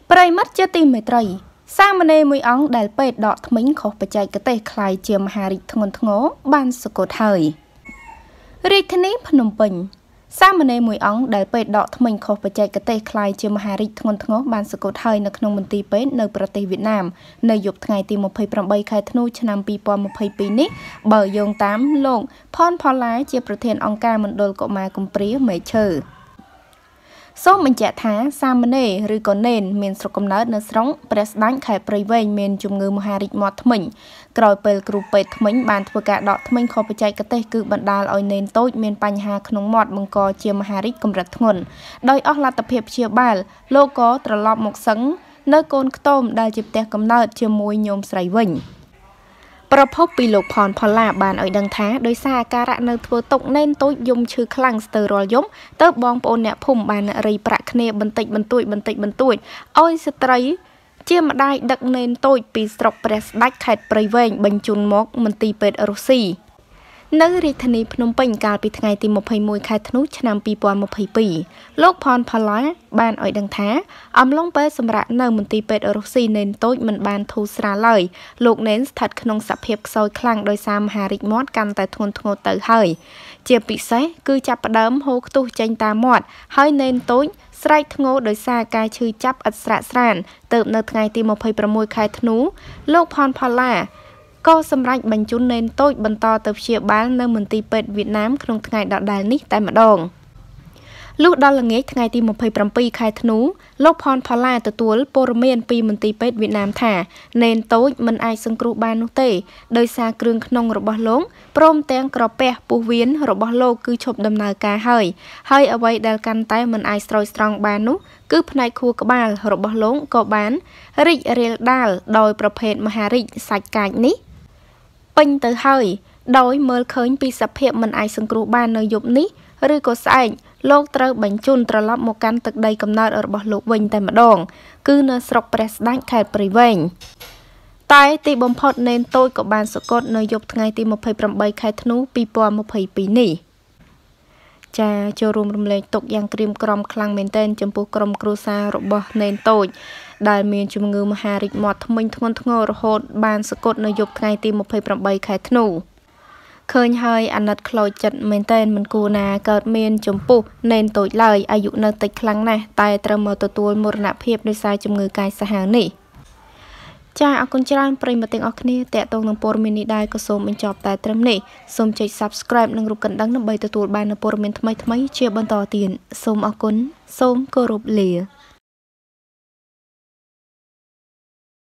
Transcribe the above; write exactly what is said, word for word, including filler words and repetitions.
ប្រិយមិត្តជាទីមេត្រីសាមណេរមួយអង្គដែលពេទ្យដកធ្មេញខុសបច្ចេកទេសខ្លាយជាមហារាជធ្ងន់ធ្ងរបានសគត់ហើយរាជធានីភ្នំពេញសាមណេរមួយអង្គដែលពេទ្យដកធ្មេញខុសបច្ចេកទេសខ្លាយជាមហារាជធ្ងន់ធ្ងរបានសគត់ហើយនៅក្នុងមន្ទីរពេទ្យនៅប្រទេសវៀតណាមនៅយប់ថ្ងៃទីម្ភៃប្រាំបីខែធ្នូឆ្នាំពីរពាន់ម្ភៃពីរនេះបើយោងតាមលោកផនផល្លាជាប្រធានអង្គការមណ្ឌលកុមារកំព្រាមេឈើសូមបញ្ជាក់ថាសាមណេរឬក៏នេនមានស្រុកកំណើតនៅស្រុងព្រះស្ដាច់ខេត្តព្រៃវែងមានជំងឺមហារីកមាត់ធ្មេញក្រោយពេលគ្រូពេទ្យធ្មេញបានធ្វើការដកធ្មេញខុសបច្ចេកទេសគឺបណ្ដាលឲ្យនេនតូចមានបញ្ហាក្នុងមាត់បង្កជាមហារីកកម្រិតធ្ងន់ដោយអស់លទ្ធភាពព្យាបាលលោកក៏ត្រឡប់មកសឹងនៅកូនខ្ទមដែលជាផ្ទះកំណើតជាមួយញោមស្រីវិញប្រភពពីលោកផនផល្លាបានឲ្យដឹងថាដោយសារអាការៈនៅធ្វើទុកនេនតូចយំឈឺខ្លាំងស្ទើររាល់យំទៅបងប្អូនអ្នកភូមិបានរីប្រាក់គ្នាបន្តិចបន្តួចបន្តិចបន្តួចឲ្យស្ត្រីជាម្ដាយដឹកនេនតូចពីស្រុកព្រះស្ដាច់ខេត្តព្រៃវែងបញ្ជូនមកមន្ទីរពេទ្យរុស្ស៊ីនៅរាជធានីភ្នំពេញកាលពីថ្ងៃទីម្ភៃមួយខែធ្នូឆ្នាំពីរពាន់ម្ភៃពីរលោកផនផល្លាបានឲ្យដឹងថាអំឡុងពេលសម្រាប់នៅមន្ទីរពេទ្យរុស្ស៊ីនេនតូចមិនបានធូរស្រាលឡើយលោកនេនស្ថិតក្នុងសភាពខ្សោយខ្លាំងដោយសារមហារីកមាត់កាន់តែធ្ងន់ធ្ងរទៅហើយជាពិសេសគឺចាប់ផ្ដើមហូរខ្ទុះចេញតាមមាត់ហើយនេនតូចស្រែកធ្ងរដោយសារការឈឺចាប់ឥតស្រាកស្រានទើបនៅថ្ងៃទីម្ភៃប្រាំមួយខែធ្នូលោកផនផល្លាក៏សម្រេចបញ្ជូននេនតូចបន្តទៅព្យាបាលនៅមន្ទីរពេទ្យវៀតណាមក្នុងថ្ងៃដដែលនេះតែម្ដងលុះដល់ល្ងាចថ្ងៃទីម្ភៃប្រាំពីរខែធ្នូលោកផនផល្លាទទួលព័ត៌មានពីមន្ទីរពេទ្យវៀតណាមថានេនតូចមិនអាចសង្គ្រោះបាននោះទេដោយសារគ្រឿងក្នុងរបស់លោកព្រមទាំងក្រពះពោះវៀនរបស់លោកគឺឈប់ដំណើរការហើយហើយអ្វីដែលកាន់តែមិនអាចស្រោចស្រង់បាននោះគឺផ្នែកខួរក្បាលរបស់លោកក៏បានរីករាលដាលដោយប្រភេទមហារីកសាច់កាចនេះពេញទៅហើយដោយមើលឃើញពីសភាពមិនអាចសង្គ្រោះបាននៅយប់នេះឬក៏ស្អែកលោកត្រូវបញ្ជូនត្រឡប់មកកាន់ទឹកដីកំណើតរបស់លោកវិញតែម្ដងគឺនៅស្រុកព្រះស្ដាច់ខេត្តព្រៃវែងតែទីបំផុតនេនតូចក៏បានសគត់នៅយប់ថ្ងៃទីម្ភៃប្រាំបីខែធ្នូពីរពាន់ម្ភៃពីរនេះចាចូលរួមរំលែកទុកយ៉ាងក្រៀមក្រំខ្លាំងមែនទែនចំពោះក្រុមគ្រួសាររបស់នេនតូចដែលមានជំងឺមហារីកមាត់ធ្មេញធ្ងន់ធ្ងររហូតបានសគត់នៅយប់ថ្ងៃទីម្ភៃប្រាំបីខែធ្នូឃើញហើយអាណិតខ្លោចចិត្តមែនទែនមិនគួរណាកើតមានចំពោះនេនតូចឡើយអាយុនៅតិចខ្លាំងណាស់តែត្រូវមកទទួលមរណភាពដោយសារជំងឺកាយសាហាវនេះចាអរគុណច្រើនប្រិយមិត្តទាំងអស់គ្នាតេតងនឹងព័ត៌មាននេះដែរក៏សូមបញ្ចប់តែត្រឹមនេះសូមចុច Subscribe និងរូបកណ្ដឹងដើម្បីទទួលបាននូវព័ត៌មានថ្មីៗជាបន្តទៀតសូមអរគុណសូមគោរពលា